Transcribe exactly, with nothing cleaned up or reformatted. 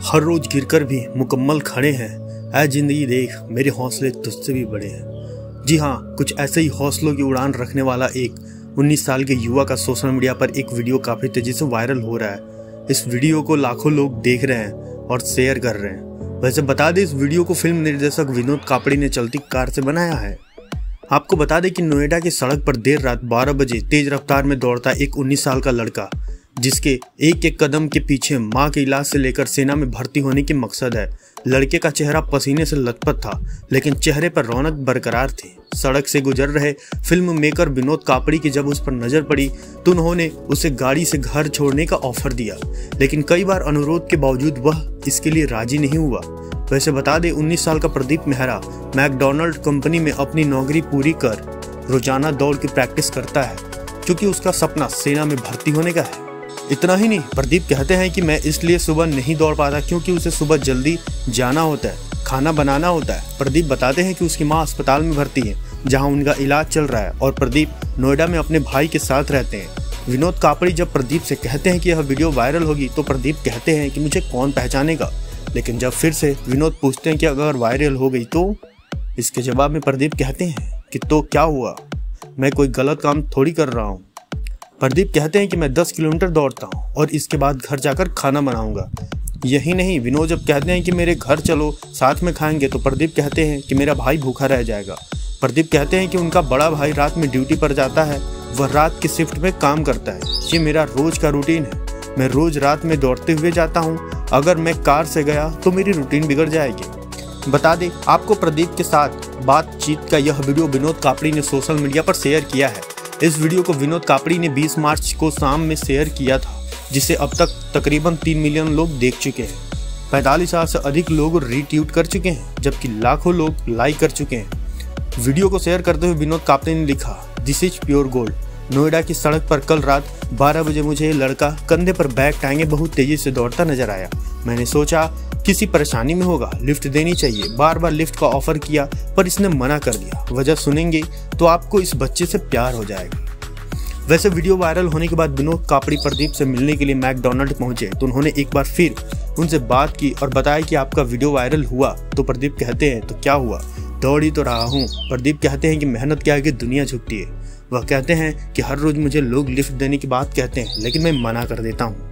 हर रोज गिरकर भी मुकम्मल खड़े हैं। ऐ जिंदगी देख मेरे हौसले तुझसे भी बड़े हैं। जी हाँ, कुछ ऐसे ही हौसलों की उड़ान रखने वाला एक उन्नीस साल के युवा का सोशल मीडिया पर एक वीडियो काफी तेजी से वायरल हो रहा है। इस वीडियो को लाखों लोग देख रहे हैं और शेयर कर रहे हैं। वैसे बता दें, इस वीडियो को फिल्म निर्देशक विनोद कापड़ी ने चलती कार से बनाया है। आपको बता दें कि नोएडा की सड़क पर देर रात बारह बजे तेज रफ्तार में दौड़ता एक उन्नीस साल का लड़का, जिसके एक एक कदम के पीछे मां के इलाज से लेकर सेना में भर्ती होने की मकसद है। लड़के का चेहरा पसीने से लथपथ था, लेकिन चेहरे पर रौनक बरकरार थी। सड़क से गुजर रहे फिल्म मेकर विनोद कापड़ी की जब उस पर नजर पड़ी तो उन्होंने उसे गाड़ी से घर छोड़ने का ऑफर दिया, लेकिन कई बार अनुरोध के बावजूद वह इसके लिए राजी नहीं हुआ। वैसे बता दें, उन्नीस साल का प्रदीप मेहरा मैकडॉनल्ड कंपनी में अपनी नौकरी पूरी कर रोजाना दौड़ की प्रैक्टिस करता है, क्योंकि उसका सपना सेना में भर्ती होने का है। इतना ही नहीं, प्रदीप कहते हैं कि मैं इसलिए सुबह नहीं दौड़ पाता क्योंकि उसे सुबह जल्दी जाना होता है, खाना बनाना होता है। प्रदीप बताते हैं कि उसकी मां अस्पताल में भर्ती है, जहां उनका इलाज चल रहा है, और प्रदीप नोएडा में अपने भाई के साथ रहते हैं। विनोद कापड़ी जब प्रदीप से कहते हैं कि यह वीडियो वायरल होगी तो प्रदीप कहते हैं कि मुझे कौन पहचानेगा। लेकिन जब फिर से विनोद पूछते हैं कि अगर वायरल हो गई तो, इसके जवाब में प्रदीप कहते हैं कि तो क्या हुआ, मैं कोई गलत काम थोड़ी कर रहा हूँ। प्रदीप कहते हैं कि मैं दस किलोमीटर दौड़ता हूँ और इसके बाद घर जाकर खाना बनाऊंगा। यही नहीं, विनोद जब कहते हैं कि मेरे घर चलो साथ में खाएंगे तो प्रदीप कहते हैं कि मेरा भाई भूखा रह जाएगा। प्रदीप कहते हैं कि उनका बड़ा भाई रात में ड्यूटी पर जाता है, वह रात की शिफ्ट में काम करता है। ये मेरा रोज का रूटीन है, मैं रोज रात में दौड़ते हुए जाता हूँ। अगर मैं कार से गया तो मेरी रूटीन बिगड़ जाएगी। बता दें आपको, प्रदीप के साथ बातचीत का यह वीडियो विनोद कापड़ी ने सोशल मीडिया पर शेयर किया है। इस वीडियो को विनोद कापड़ी ने बीस मार्च को शाम में शेयर किया था, जिसे अब तक तकरीबन तीन मिलियन लोग देख चुके हैं। पैंतालीस हजार से अधिक लोग रीट्वीट कर चुके हैं, जबकि लाखों लोग लाइक कर चुके हैं। वीडियो को शेयर करते हुए विनोद कापड़ी ने लिखा, this is pure gold. Noida की सड़क पर कल रात बारह बजे मुझे ये लड़का कंधे पर बैग टांगे बहुत तेजी से दौड़ता नजर आया। मैंने सोचा किसी परेशानी में होगा, लिफ्ट देनी चाहिए। बार बार लिफ्ट का ऑफर किया पर इसने मना कर दिया। वजह सुनेंगे तो आपको इस बच्चे से प्यार हो जाएगा। वैसे वीडियो वायरल होने के बाद विनोद कापड़ी प्रदीप से मिलने के लिए मैकडॉनल्ड पहुंचे तो उन्होंने एक बार फिर उनसे बात की और बताया कि आपका वीडियो वायरल हुआ। तो प्रदीप कहते हैं तो क्या हुआ, दौड़ ही तो रहा हूँ। प्रदीप कहते हैं कि मेहनत के आगे दुनिया झुकती है। वह कहते हैं कि हर रोज मुझे लोग लिफ्ट देने की बात कहते हैं, लेकिन मैं मना कर देता हूँ।